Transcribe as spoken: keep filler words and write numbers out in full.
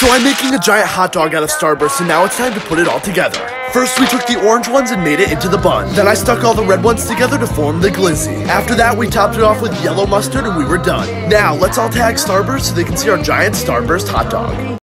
So I'm making a giant hot dog out of Starburst, and now it's time to put it all together. First, we took the orange ones and made it into the bun. Then I stuck all the red ones together to form the glizzy. After that, we topped it off with yellow mustard and we were done. Now, let's all tag Starburst so they can see our giant Starburst hot dog.